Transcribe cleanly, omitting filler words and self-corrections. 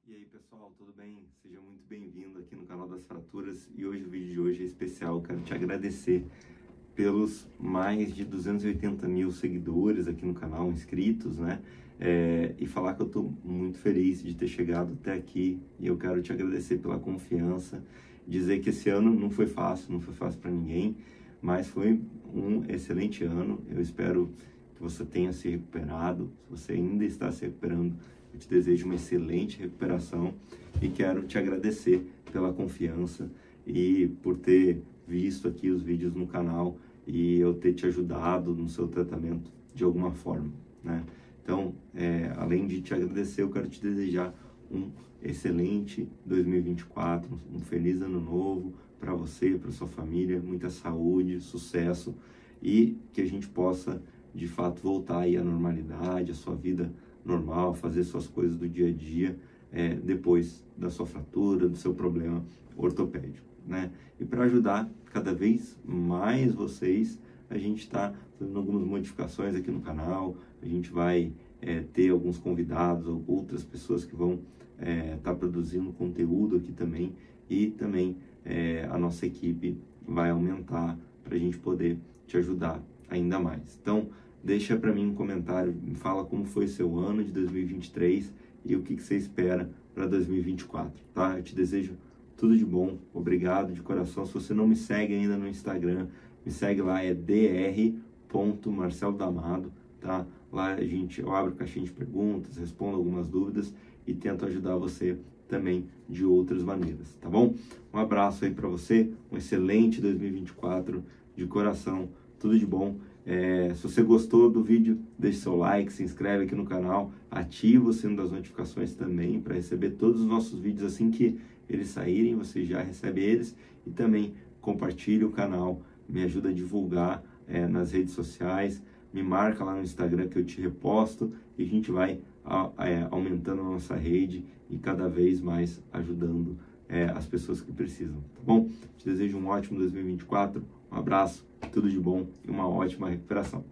E aí pessoal, tudo bem? Seja muito bem-vindo aqui no canal das Fraturas e hoje o vídeo de hoje é especial. Quero te agradecer pelos mais de 280 mil seguidores aqui no canal, inscritos, né? E falar que eu estou muito feliz de ter chegado até aqui e eu quero te agradecer pela confiança, dizer que esse ano não foi fácil para ninguém, mas foi um excelente ano. Eu espero que você tenha se recuperado. Se você ainda está se recuperando, eu te desejo uma excelente recuperação e quero te agradecer pela confiança e por ter visto aqui os vídeos no canal e eu ter te ajudado no seu tratamento de alguma forma, né? Então, além de te agradecer, eu quero te desejar um excelente 2024, um feliz ano novo para você, para sua família, muita saúde, sucesso e que a gente possa, de fato, voltar aí à normalidade, à sua vida normal, fazer suas coisas do dia a dia depois da sua fratura, do seu problema ortopédico, né? E para ajudar cada vez mais vocês, a gente está fazendo algumas modificações aqui no canal. A gente vai ter alguns convidados, outras pessoas que vão estar produzindo conteúdo aqui também, e também a nossa equipe vai aumentar para a gente poder te ajudar ainda mais. Então, deixa para mim um comentário, me fala como foi seu ano de 2023 e o que você espera para 2024, tá? Eu te desejo tudo de bom, obrigado de coração. Se você não me segue ainda no Instagram, me segue lá, é dr.marceldamado, tá? Lá eu abro caixinha de perguntas, respondo algumas dúvidas e tento ajudar você também de outras maneiras, tá bom? Um abraço aí para você, um excelente 2024, de coração, tudo de bom. Se você gostou do vídeo, deixe seu like, se inscreve aqui no canal, ativa o sino das notificações também para receber todos os nossos vídeos assim que eles saírem, você já recebe eles, e também compartilhe o canal, me ajuda a divulgar nas redes sociais, me marca lá no Instagram que eu te reposto e a gente vai aumentando a nossa rede e cada vez mais ajudando as pessoas que precisam, tá bom? Te desejo um ótimo 2024, um abraço, tudo de bom e uma ótima recuperação.